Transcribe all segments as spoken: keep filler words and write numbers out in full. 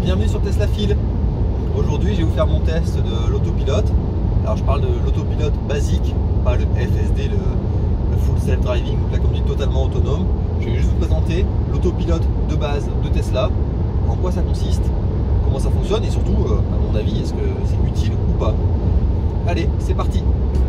bienvenue sur Tesla Fil. Aujourd'hui je vais vous faire mon test de l'autopilote. Alors je parle de l'autopilote basique, pas le F S D, le, le Full Self Driving, donc la conduite totalement autonome. Je vais juste vous présenter l'autopilote de base de Tesla, en quoi ça consiste, comment ça fonctionne et surtout, euh, à mon avis, est-ce que c'est utile ou pas. Allez, c'est parti.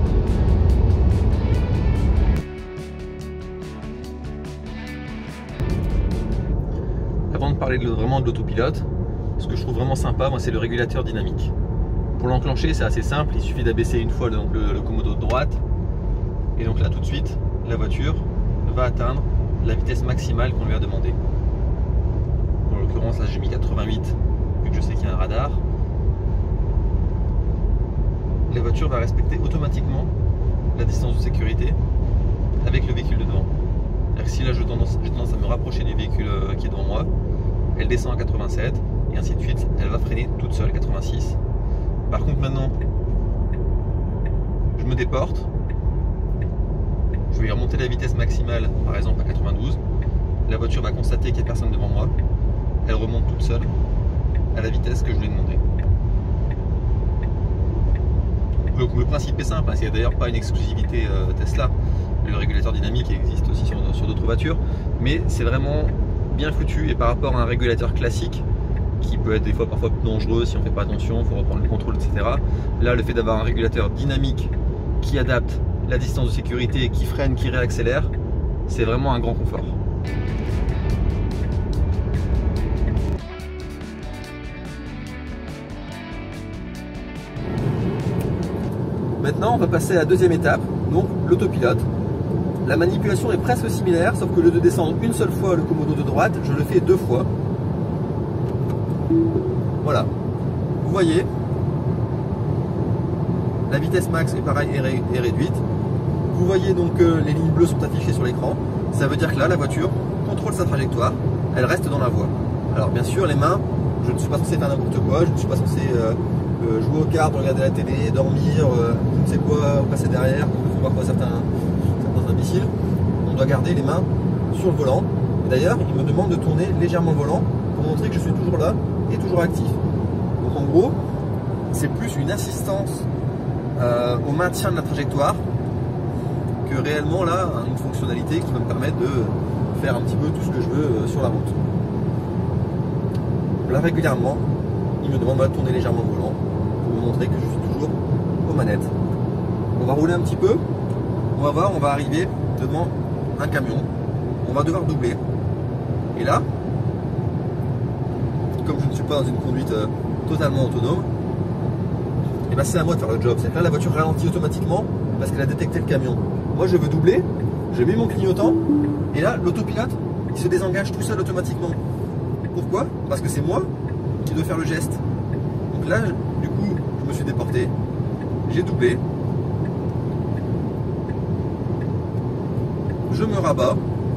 Avant de parler de, vraiment de l'autopilote, ce que je trouve vraiment sympa, moi, c'est le régulateur dynamique. Pour l'enclencher, c'est assez simple, il suffit d'abaisser une fois donc, le, le commodo de droite. Et donc là, tout de suite, la voiture va atteindre la vitesse maximale qu'on lui a demandé. En l'occurrence, là, j'ai mis quatre-vingt-huit, vu que je sais qu'il y a un radar. La voiture va respecter automatiquement la distance de sécurité avec le véhicule de devant. C'est-à-dire que si là, j'ai tendance, j'ai tendance à me rapprocher du véhicule qui est devant moi, elle descend à quatre-vingt-sept et ainsi de suite, elle va freiner toute seule, quatre-vingt-six. Par contre maintenant, je me déporte, je vais remonter la vitesse maximale, par exemple à quatre-vingt-douze, la voiture va constater qu'il n'y a personne devant moi, elle remonte toute seule à la vitesse que je lui ai demandé. Donc le principe est simple, hein, c'est d'ailleurs pas une exclusivité euh, Tesla, le régulateur dynamique existe aussi sur, sur d'autres voitures, mais c'est vraiment bien foutu et par rapport à un régulateur classique, qui peut être des fois parfois dangereux si on ne fait pas attention, il faut reprendre le contrôle, et cetera. Là, le fait d'avoir un régulateur dynamique qui adapte la distance de sécurité, qui freine, qui réaccélère, c'est vraiment un grand confort. Maintenant, on va passer à la deuxième étape, donc l'autopilote. La manipulation est presque similaire, sauf que au lieu de descendre une seule fois le commodo de droite, je le fais deux fois. Voilà, vous voyez, la vitesse max est pareil est, ré, est réduite. Vous voyez donc que les lignes bleues sont affichées sur l'écran. Ça veut dire que là, la voiture contrôle sa trajectoire, elle reste dans la voie. Alors bien sûr, les mains, je ne suis pas censé faire n'importe quoi, je ne suis pas censé euh, euh, jouer aux cartes, regarder la télé, dormir, euh, je ne sais quoi, passer derrière, comme le font parfois certains, certains imbéciles. On doit garder les mains sur le volant. D'ailleurs, il me demande de tourner légèrement le volant pour montrer que je suis toujours là et toujours actif. Donc en gros, c'est plus une assistance euh, au maintien de la trajectoire que réellement là une fonctionnalité qui va me permettre de faire un petit peu tout ce que je veux euh, sur la route. Là régulièrement, il me demande de tourner légèrement le volant pour me montrer que je suis toujours aux manettes. On va rouler un petit peu, on va voir, on va arriver devant un camion, on va devoir doubler. Et là, comme je ne suis pas dans une conduite euh, totalement autonome, et ben c'est à moi de faire le job. C'est que là la voiture ralentit automatiquement parce qu'elle a détecté le camion. Moi je veux doubler, je mets mon clignotant et là l'autopilote il se désengage tout seul automatiquement. Pourquoi? Parce que c'est moi qui dois faire le geste. Donc là du coup je me suis déporté, j'ai doublé, je me rabats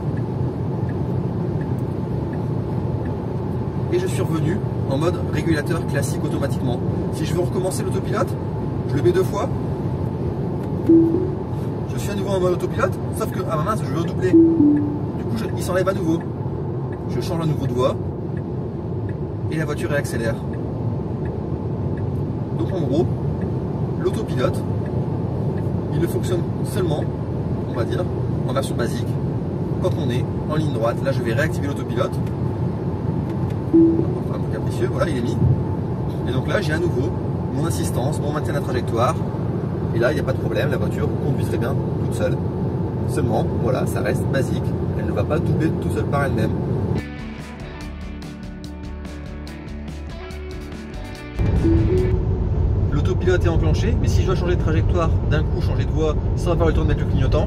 et je suis revenu en mode régulateur classique automatiquement. Si je veux recommencer l'autopilote, je le mets deux fois. Je suis à nouveau en mode autopilote, sauf que à ma main je veux doubler. Du coup je, il s'enlève à nouveau. Je change à nouveau de voie et la voiture réaccélère. Donc en gros, l'autopilote, il ne fonctionne seulement, on va dire, en version basique, quand on est en ligne droite. Là je vais réactiver l'autopilote. Un peu capricieux, voilà, il est mis. Et donc là, j'ai à nouveau mon assistance, mon maintien de la trajectoire. Et là, il n'y a pas de problème, la voiture conduit très bien toute seule. Seulement, voilà, ça reste basique. Elle ne va pas doubler tout seul par elle-même. L'autopilote est enclenché, mais si je dois changer de trajectoire d'un coup, changer de voie, sans avoir le temps de mettre le clignotant,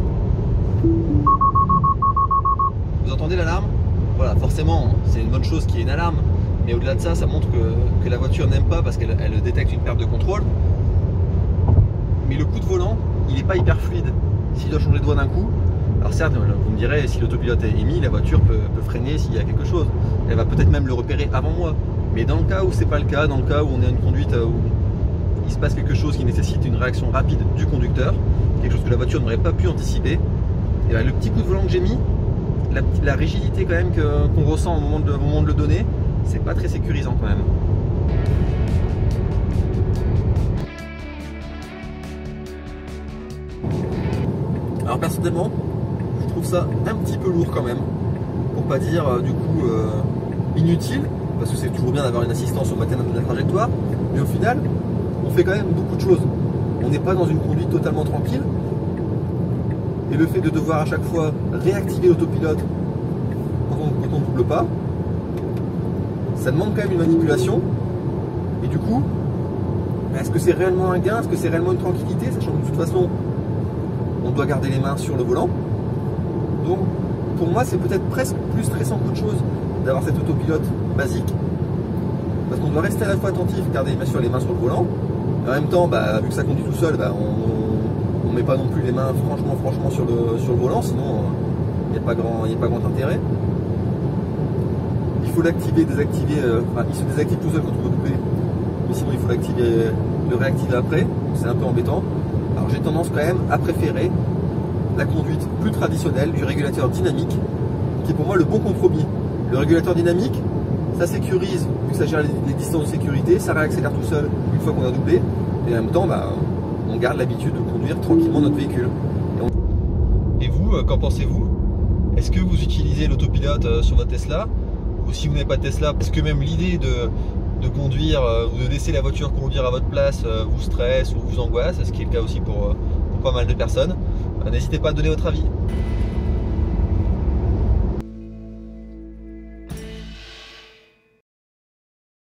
vous entendez l'alarme? Voilà, forcément, c'est une bonne chose qu'il y ait une alarme, mais au-delà de ça, ça montre que, que la voiture n'aime pas parce qu'elle elle détecte une perte de contrôle. Mais le coup de volant, il n'est pas hyper fluide s'il doit changer de voie d'un coup. Alors certes, vous me direz, si l'autopilote est mis, la voiture peut, peut freiner s'il y a quelque chose. Elle va peut-être même le repérer avant moi. Mais dans le cas où c'est pas le cas, dans le cas où on est à une conduite où il se passe quelque chose qui nécessite une réaction rapide du conducteur, quelque chose que la voiture n'aurait pas pu anticiper, et bien, le petit coup de volant que j'ai mis, la, la rigidité quand même qu'on qu ressent au moment, de, au moment de le donner, c'est pas très sécurisant quand même. Alors personnellement, je trouve ça un petit peu lourd quand même, pour pas dire euh, du coup euh, inutile, parce que c'est toujours bien d'avoir une assistance au maintien de la trajectoire, mais au final, on fait quand même beaucoup de choses. On n'est pas dans une conduite totalement tranquille, et le fait de devoir à chaque fois réactiver l'autopilote quand on ne double pas, ça demande quand même une manipulation, et du coup, est-ce que c'est réellement un gain, est-ce que c'est réellement une tranquillité, sachant que de toute façon, on doit garder les mains sur le volant. Donc, pour moi, c'est peut-être presque plus stressant qu'autre chose d'avoir cet autopilote basique, parce qu'on doit rester à la fois attentif, garder bien sûr les mains sur le volant, et en même temps, bah, vu que ça conduit tout seul, bah, on ne met pas non plus les mains franchement, franchement sur le, sur le volant, sinon il n'y a pas grand, il n'y a pas grand intérêt. Il faut l'activer, désactiver, euh, enfin, il se désactive tout seul quand on veut doubler, mais sinon il faut l'activer, le réactiver après, c'est un peu embêtant. Alors j'ai tendance quand même à préférer la conduite plus traditionnelle du régulateur dynamique, qui est pour moi le bon compromis. Le régulateur dynamique, ça sécurise, vu que ça gère les, les distances de sécurité, ça réaccélère tout seul une fois qu'on a doublé, et en même temps, bah, on garde l'habitude de conduire tranquillement notre véhicule. Et, on... et vous, qu'en pensez-vous? Est-ce que vous utilisez l'autopilote sur votre Tesla? Ou si vous n'avez pas de Tesla, est-ce que même l'idée de, de conduire ou de laisser la voiture conduire à votre place vous stresse ou vous angoisse, ce qui est le cas aussi pour, pour pas mal de personnes? N'hésitez pas à donner votre avis.